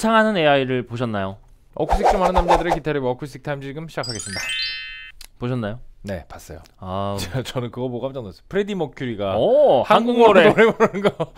거창하는 AI를 보셨나요? 어쿠스틱 좀 하는 남자들의 기타 리뷰 어쿠스틱 타임 지금 시작하겠습니다. 보셨나요? 네, 봤어요. 아, 저는 그거 보고 깜짝 놀랐어요. 프레디 머큐리가 오, 한국어로 노래 부르는 거.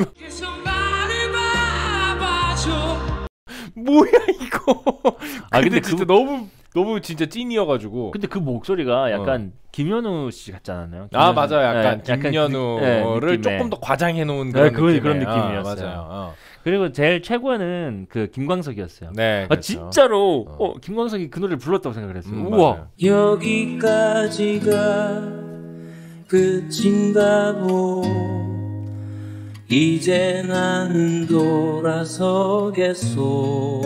뭐야 이거? 아, 근데 진짜 너무 진짜 찐이어가지고. 근데 그 목소리가 약간 김현우 씨 같지 않았나요? 아 맞아요, 약간 네, 김연우를 조금 더 과장해놓은 네, 그런 느낌이었어요. 맞아요. 그리고 제일 최고는 그 김광석이었어요. 네, 그렇죠. 진짜로 김광석이 그 노래를 불렀다고 생각을 했어요. 우와. 여기까지가 끝인가고 이제 나는 돌아서겠소.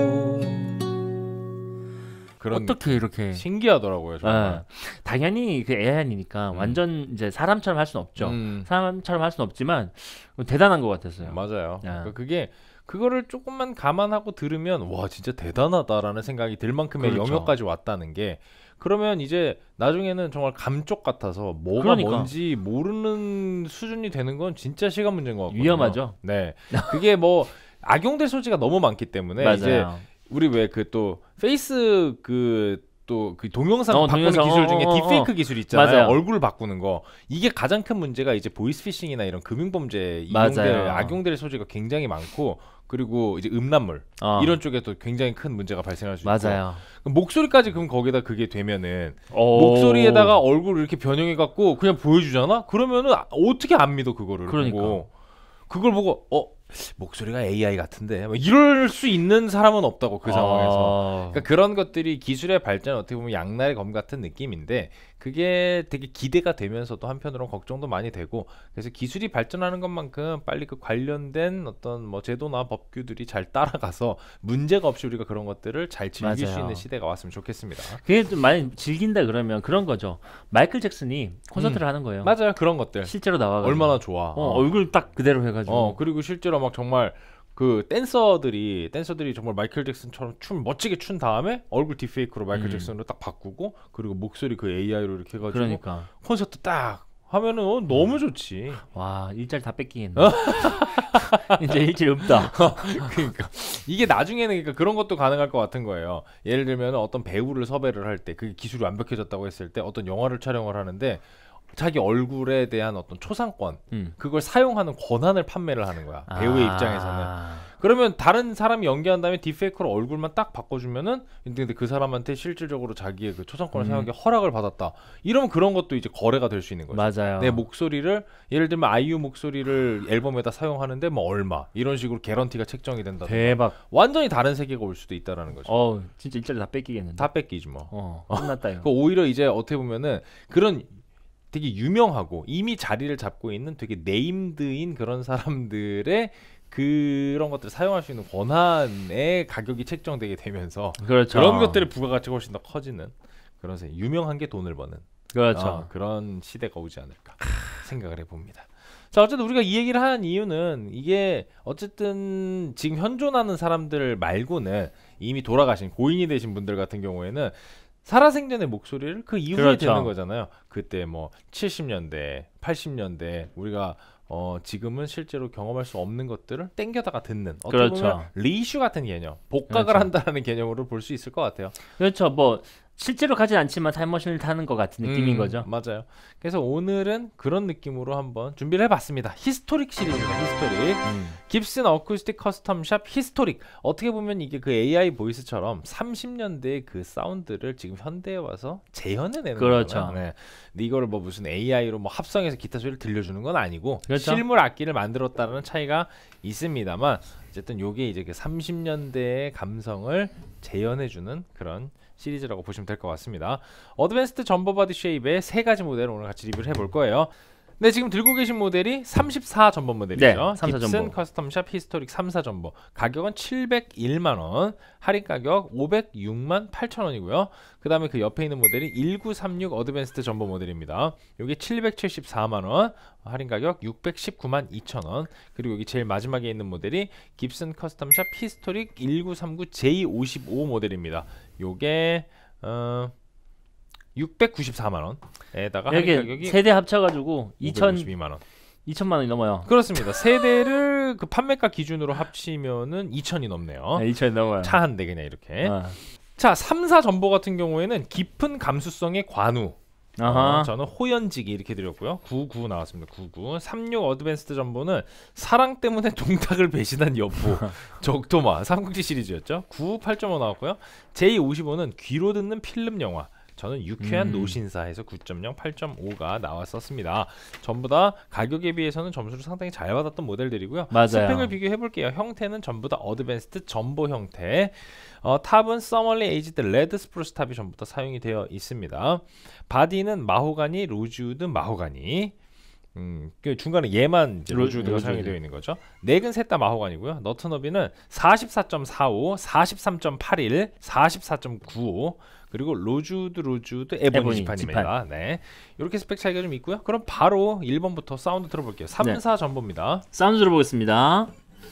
어떻게 이렇게 신기하더라고요, 정말. 당연히 그 AI니까 완전 이제 사람처럼 할 수는 없죠. 사람처럼 할 수는 없지만 대단한 것 같았어요. 맞아요. 그러니까 그거를 조금만 감안하고 들으면 와 진짜 대단하다라는 생각이 들 만큼의 영역까지 왔다는 게, 그러면 이제 나중에는 정말 감쪽 같아서 뭐가 뭔지 모르는 수준이 되는 건 진짜 시간 문제인 것 같거든요. 위험하죠. 네, 그게 뭐 악용될 소지가 너무 많기 때문에 맞아요. 이제 우리 왜 그 또 페이스 또 그 동영상 바꾸는 기술 중에 딥페이크 기술 있잖아요. 맞아요. 얼굴 바꾸는 거. 이게 가장 큰 문제가 이제 보이스피싱이나 이런 금융범죄에 악용될 소지가 굉장히 많고, 그리고 이제 음란물 이런 쪽에도 굉장히 큰 문제가 발생할 수 맞아요. 있고, 목소리까지 그럼 거기다 그게 되면은 목소리에다가 얼굴을 이렇게 변형해 갖고 그냥 보여주잖아. 그러면은 어떻게 안 믿어 그거를. 보고 그걸 보고 목소리가 AI 같은데 이럴 수 있는 사람은 없다고, 그 상황에서. 그러니까 그런 것들이 기술의 발전, 어떻게 보면 양날의 검 같은 느낌인데, 그게 되게 기대가 되면서도 한편으로는 걱정도 많이 되고, 그래서 기술이 발전하는 것만큼 빨리 그 관련된 어떤 뭐 제도나 법규들이 잘 따라가서 문제가 없이 우리가 그런 것들을 잘 즐길 수 있는 시대가 왔으면 좋겠습니다. 그게 좀 많이 즐긴다 그러면 그런 거죠. 마이클 잭슨이 콘서트를 하는 거예요. 맞아요, 그런 것들 실제로 나와가지고 얼마나 좋아. 얼굴 딱 그대로 해가지고. 그리고 실제로 막 정말 그 댄서들이 정말 마이클 잭슨처럼 멋지게 춘 다음에 얼굴 딥페이크로 마이클 잭슨으로 딱 바꾸고, 그리고 목소리 그 AI로 이렇게 해가지고 콘서트 딱 하면은 너무 좋지. 와, 일자리 다 뺏기겠네. 이제 일자리 없다. 그러니까 이게 나중에는 그러니까 그런 것도 가능할 것 같은 거예요. 예를 들면 어떤 배우를 섭외를 할 때 그게 기술이 완벽해졌다고 했을 때 어떤 영화를 촬영을 하는데 자기 얼굴에 대한 어떤 초상권 그걸 사용하는 권한을 판매를 하는 거야, 배우의 입장에서는. 그러면 다른 사람이 연기한 다음에 딥페이크로 얼굴만 딱 바꿔주면은, 근데 그 사람한테 실질적으로 자기의 그 초상권을 사용하기 허락을 받았다, 이러면 그런 것도 이제 거래가 될 수 있는 거죠. 맞아요. 내 목소리를, 예를 들면 아이유 목소리를 앨범에다 사용하는데 뭐 얼마, 이런 식으로 개런티가 책정이 된다. 대박. 완전히 다른 세계가 올 수도 있다라는 거죠. 진짜 일자리 다 뺏기겠는데. 다 뺏기지 뭐. 끝났다 이거. 오히려 이제 어떻게 보면은 그런 되게 유명하고 이미 자리를 잡고 있는 되게 네임드인 그런 사람들의 그런 것들을 사용할 수 있는 권한의 가격이 책정되게 되면서 그런 것들의 부가가치가 훨씬 더 커지는, 그런 유명한 게 돈을 버는 그런 시대가 오지 않을까 생각을 해봅니다. 자, 어쨌든 우리가 이 얘기를 하는 이유는, 이게 어쨌든 지금 현존하는 사람들 말고는 이미 돌아가신 고인이 되신 분들 같은 경우에는 살아생전의 목소리를 그 이후에 듣는 거잖아요. 그때 뭐 70년대, 80년대 우리가 지금은 실제로 경험할 수 없는 것들을 땡겨다가 듣는, 어떻게 보면 리슈 같은 개념, 복각을 한다는 개념으로 볼 수 있을 것 같아요. 그렇죠. 뭐 실제로 가진 않지만 타임머신을 타는 것 같은 느낌인 거죠. 맞아요. 그래서 오늘은 그런 느낌으로 한번 준비를 해봤습니다. 히스토릭 시리즈입니다. 히스토릭. 깁슨 어쿠스틱 커스텀샵 히스토릭. 어떻게 보면 이게 그 AI 보이스처럼 30년대의 그 사운드를 지금 현대에 와서 재현해내는 거죠. 네. 근데 이거를 뭐 무슨 AI로 뭐 합성해서 기타 소리를 들려주는 건 아니고 실물 악기를 만들었다는 차이가 있습니다만, 어쨌든 요게 이제 그 30년대의 감성을 재현해주는 그런 시리즈라고 보시면 될 것 같습니다. 어드밴스드 점퍼바디 쉐입의 세 가지 모델을 오늘 같이 리뷰를 해볼 거예요. 네, 지금 들고 계신 모델이 34 전버 모델이죠. 네, 34 깁슨 커스텀샵 히스토릭 34 전버. 가격은 701만원, 할인 가격 506만 8천원이고요. 그 다음에 그 옆에 있는 모델이 1936 어드밴스드 전버 모델입니다. 여기 774만원, 할인 가격 619만 2천원. 그리고 여기 제일 마지막에 있는 모델이 깁슨 커스텀샵 히스토릭 1939 J55 모델입니다. 요게 694만원에다가 할인 가격이 세대 합쳐가지고 252만원. 2천만 원이 넘어요. 그렇습니다. 세 대를 그 판매가 기준으로 합치면은 2천이 넘네요. 네, 2천이 넘어요. 차 한 대 그냥 이렇게. 자, 3사 전보 같은 경우에는 깊은 감수성의 관우. 저는 호연지기 이렇게 드렸고요. 99 나왔습니다. 99. 36 어드밴스드 전보는 사랑 때문에 동탁을 배신한 여보. 적토마 삼국지 시리즈였죠. 9 8.5 나왔고요. J55는 귀로 듣는 필름 영화. 저는 유쾌한 노신사에서 9.0, 8.5가 나왔었습니다. 전부 다 가격에 비해서는 점수를 상당히 잘 받았던 모델들이고요. 맞아요. 스펙을 비교해 볼게요. 형태는 전부 다 어드밴스드 전보 형태. 탑은 서멀리 에이지드 레드 스프루스 탑이 전부 다 사용이 되어 있습니다. 바디는 마호가니, 로즈우드, 마호가니. 그 중간에 얘만 이제 로즈우드가 사용이 되어 있는 거죠. 넥은 셋 다 마호가니고요. 너트너비는 44.45, 43.81, 44.95 그리고 로즈우드 에보니 지판입니다. 네, 이렇게 스펙 차이가 좀 있고요. 그럼 바로 1번부터 사운드 들어볼게요. 3사 전보입니다. 사운드 들어보겠습니다.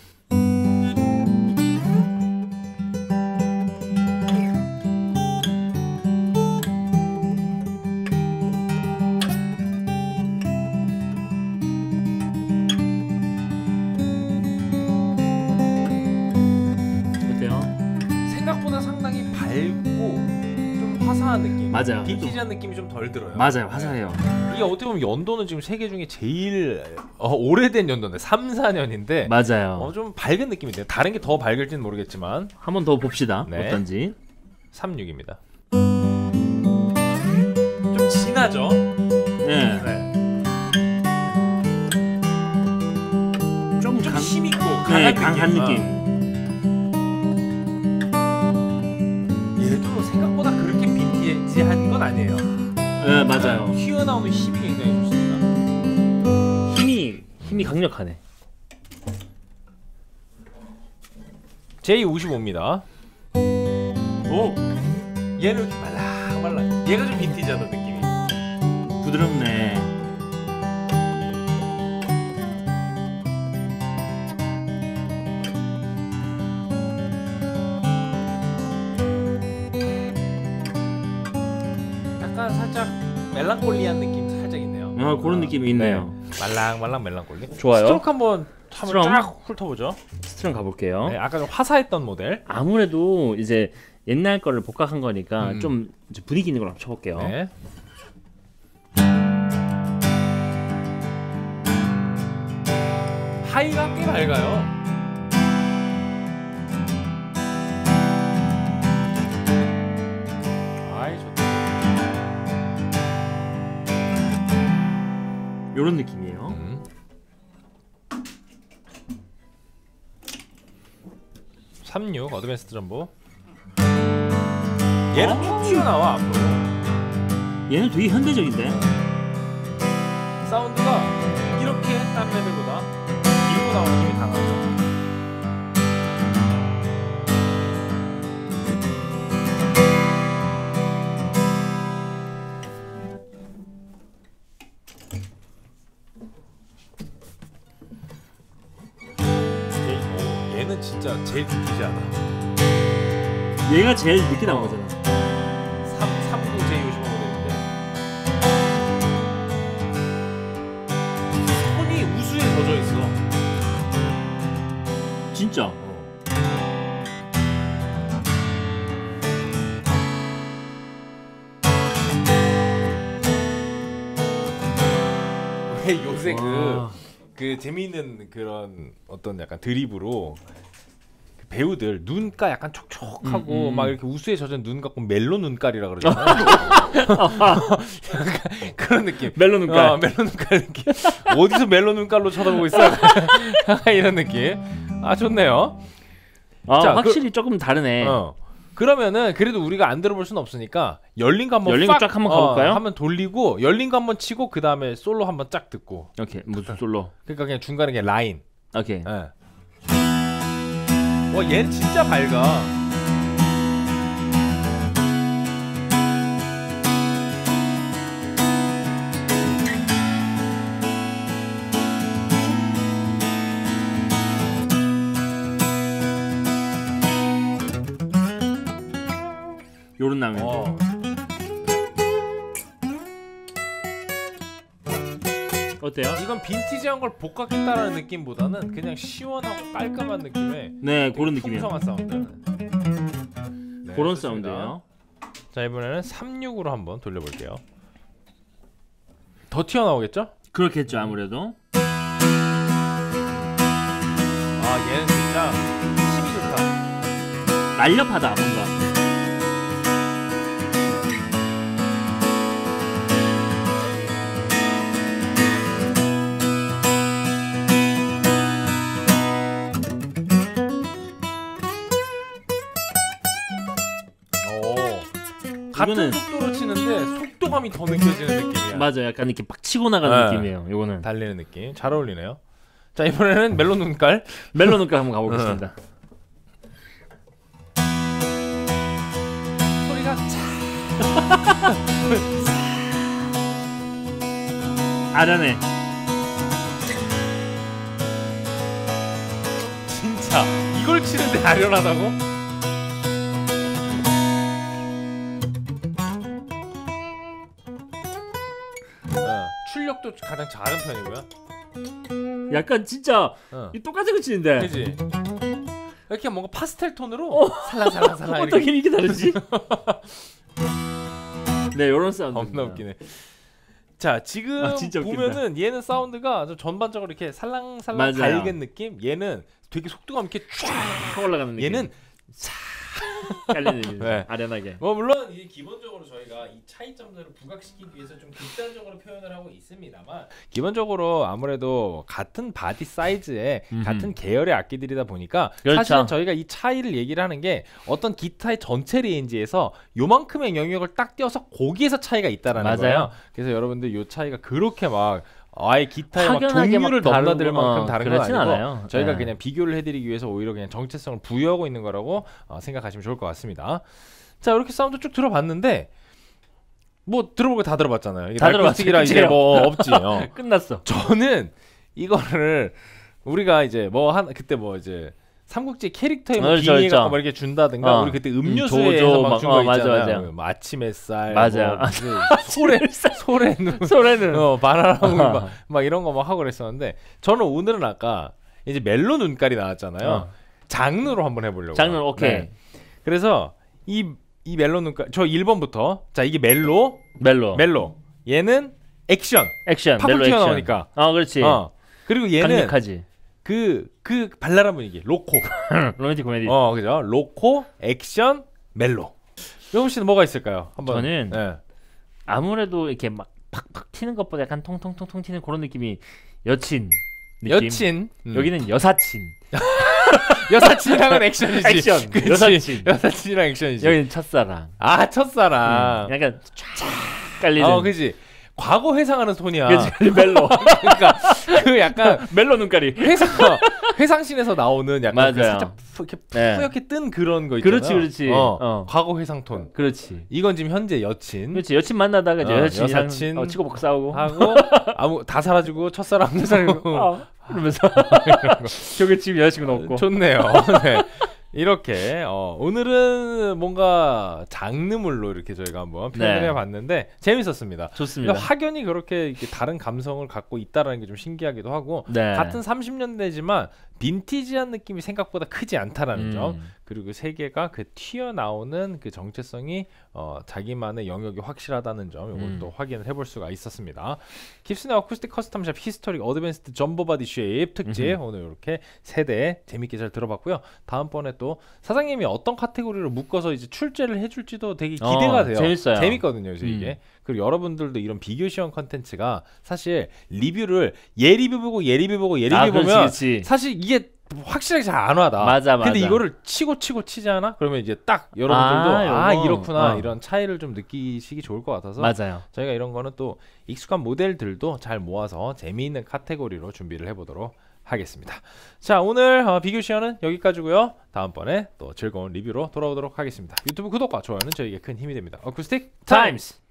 생각보다 상당히 밝고 좀 화사한 느낌. 맞아요. 빈티지한 느낌이 좀 덜 들어요. 맞아요. 화사해요. 이게 어떻게 보면 연도는 지금 세계 중에 제일 오래된 연도인데 3, 4년인데 맞아요. 좀 밝은 느낌인데요. 다른 게 더 밝을지는 모르겠지만 한 번 더 봅시다. 네. 어떤지. 36입니다. 좀 진하죠? 네. 좀 힘있고 네, 강한 강한 느낌. 얘도 생각보다 그렇게 빈티지한 건 아니에요. 네, 맞아요. 튀어나오는 힘이 굉장히 좋습니다. 힘이 강력하네. J55입니다. 오, 얘는 이렇게 말랑말랑. 얘가 좀 빈티지하다 느낌이. 부드럽네. 약간 살짝 멜랑콜리한 느낌 살짝 있네요. 그런 느낌이 있네요. 네. 말랑말랑 멜랑콜리. 좋아요. 스트로크 한번 스트롱? 쫙 훑어보죠. 스트롱 가볼게요. 네, 아까 좀 화사했던 모델. 아무래도 이제 옛날 거를 복각한 거니까 좀 이제 분위기 있는 걸 한번 쳐볼게요. 네. 하이가 꽤 밝아요. 아이 좋다. 요런 느낌이에요. 36 어드밴스드 전보. 얘는 쭉 튀어나와 앞으로. 얘는 되게 현대적인데. 사운드가 이렇게 딴 레벨보다 밀고 나오는 힘이 강하죠. 얘는 진짜 제일 빈티지하다. 얘가 제일 늦게 나온 거잖아. 39 J55 모델인데 손이 우수에 젖어 있어. 진짜. 왜 요새 그 재미있는 그런 어떤 약간 드립으로 그 배우들 눈가 약간 촉촉하고 막 이렇게 우수에 젖은 눈 갖고 멜로 눈깔이라 그러잖아요. 그런 느낌. 멜로 눈깔. 멜로 눈깔 느낌. 어디서 멜로 눈깔로 쳐다보고 있어? 이런 느낌. 아 좋네요. 자, 확실히 조금 다르네. 그러면은 그래도 우리가 안 들어볼 수는 없으니까 열린 거 한번 쫙 한번 가볼까요? 한번 돌리고 열린 거 한번 치고 그 다음에 솔로 한번 쫙 듣고. 오케이. 무슨 솔로? 그러니까 그냥 중간에 그냥 라인. 오케이. 와 얘는 진짜 밝아. 요런 나면. 어때요? 이건 빈티지한 걸 복각했다라는 느낌보다는 그냥 시원하고 깔끔한 느낌의 네, 그런 느낌이에요. 풍성한 사운드. 네, 그런 좋습니다. 사운드예요. 자, 이번에는 36으로 한번 돌려볼게요. 더 튀어나오겠죠? 그렇겠죠, 아무래도. 아, 얘는 진짜 힘이 좋다. 날렵하다 뭔가. 같은 이거는- 속도로 치는데 속도감이 더 느껴지는 느낌이야. 맞아, 약간 이렇게 팍 치고 나가는 네. 느낌이에요. 이거는 달리는 느낌. 잘 어울리네요. 자, 이번에는 멜론 눈깔. 멜론 눈깔 한번 가보겠습니다. 소리가 차. 아련해. 진짜 이걸 치는데 아련하다고? 출력도 가장 작은 편이고요. 약간 진짜 어. 이 똑같은 거 치는데 그지? 이렇게 뭔가 파스텔 톤으로 살랑살랑살랑 어떻게 이렇게 다르지? 네, 이런 사운드. 겁나 웃기네. 자, 지금 아, 진짜 웃긴다. 보면은 얘는 사운드가 좀 전반적으로 이렇게 살랑살랑 맞아요. 밝은 느낌. 얘는 되게 속도감 있게 쫙. 올라가는 느낌. 얘는 깔리는 느낌. 네. 아련하게. 뭐 물론 이게 기본적으로 저희가 이 차이점들을 부각시키기 위해서 좀 극단적으로 표현을 하고 있습니다만 기본적으로 아무래도 같은 바디 사이즈의 같은 계열의 악기들이다 보니까 그렇죠. 사실은 저희가 이 차이를 얘기를 하는 게 어떤 기타의 전체 레인지에서 요만큼의 영역을 딱 띄어서 거기에서 차이가 있다라는 맞아요. 거예요. 그래서 여러분들 요 차이가 그렇게 막 아예 기타의 막 확연하게 종류를 막 넘나들 다르고, 만큼 다른 건 그렇진 아니고 않아요. 저희가 네. 그냥 비교를 해드리기 위해서 오히려 그냥 정체성을 부여하고 있는 거라고 생각하시면 좋을 것 같습니다. 자, 이렇게 사운드 쭉 들어봤는데 뭐 들어볼 거 다 들어봤잖아요. 이게 다 날코스틱이라 들어봤어요. 이제 뭐 없지. 끝났어. 저는 이거를 우리가 이제 뭐 한 그때 뭐 이제 삼국지 캐릭터에 뭐 그렇죠, 빙의 그렇죠. 갖고 막 이렇게 준다든가 우리 그때 음료수에서 조조 막 막, 준 거 맞아, 있잖아요. 맞아. 뭐 아침 햇살, 맞아요. 뭐 무슨 소래눈, 소래는 바나나 막 이런 거 막 하고 그랬었는데 저는 오늘은 아까 이제 멜로 눈깔이 나왔잖아요. 장르로 한번 해보려고. 장르 오케이. 네. 그래서 이 멜로 눈깔 저 1번부터 자 이게 멜로. 얘는 액션. 팝을 멜로 튀어나오니까. 그렇지. 그리고 얘는 강력하지. 그 발랄한 분위기 로코. 로맨틱 코미디. 그죠? 로코, 액션, 멜로. 영훈 씨는 뭐가 있을까요? 한번. 저는 네. 아무래도 이렇게 막 팍팍 튀는 것보다 약간 통통통통 튀는 그런 느낌이 여친 느낌. 여친. 여기는 여사친. 여사친이랑은 액션이지. 액션. 그치? 여사친. 여사친이랑 액션이지. 여기는 첫사랑. 아, 첫사랑. 약간 쫙 깔리는. 그지. 과거 회상하는 톤이야. 그치, 멜로. 그러니까 그 약간 멜로 눈깔이. 회상신에서 나오는 약간 맞아요. 그 살짝 이렇게 네. 뿌옇게 뜬 그런 거 있잖아. 그렇지. 과거 회상 톤. 그렇지. 이건 지금 현재 여친. 그렇지. 여친 만나다가 이제 여사친이랑 여사친 치고 먹고 싸우고 하고 다 사라지고 첫사랑 그러면서 저게 지금 여자친구는 없고. 좋네요. 네. 이렇게 오늘은 뭔가 장르물로 이렇게 저희가 한번 표현을 네. 해봤는데 재밌었습니다. 좋습니다. 확연히 그렇게 이렇게 다른 감성을 갖고 있다라는 게 좀 신기하기도 하고 네. 같은 30년대지만 빈티지한 느낌이 생각보다 크지 않다라는 점 그리고 세 개가 그 튀어나오는 그 정체성이 자기만의 영역이 확실하다는 점 이것도 확인을 해볼 수가 있었습니다. 깁슨의 어쿠스틱 커스텀샵 히스토릭 어드밴스드 점보 바디 쉐입 특집 오늘 이렇게 세대 재밌게 잘 들어봤고요. 다음번에 또 사장님이 어떤 카테고리로 묶어서 이제 출제를 해줄지도 되게 기대가 돼요. 재밌어요. 재밌거든요, 그래서 이게. 그리고 여러분들도 이런 비교 시험 컨텐츠가 사실 리뷰를 얘 리뷰 보고 얘 리뷰 보고 얘 리뷰 보면 그렇지. 사실 이게 확실하게 잘 안 와다. 맞아. 근데 이거를 치고 치지 않아? 그러면 이제 딱 여러분들도 이렇구나 이런 차이를 좀 느끼시기 좋을 것 같아서 맞아요. 저희가 이런 거는 또 익숙한 모델들도 잘 모아서 재미있는 카테고리로 준비를 해보도록 하겠습니다. 자, 오늘 비교 시연은 여기까지고요. 다음번에 또 즐거운 리뷰로 돌아오도록 하겠습니다. 유튜브 구독과 좋아요는 저에게 큰 힘이 됩니다. 어쿠스틱 타임스.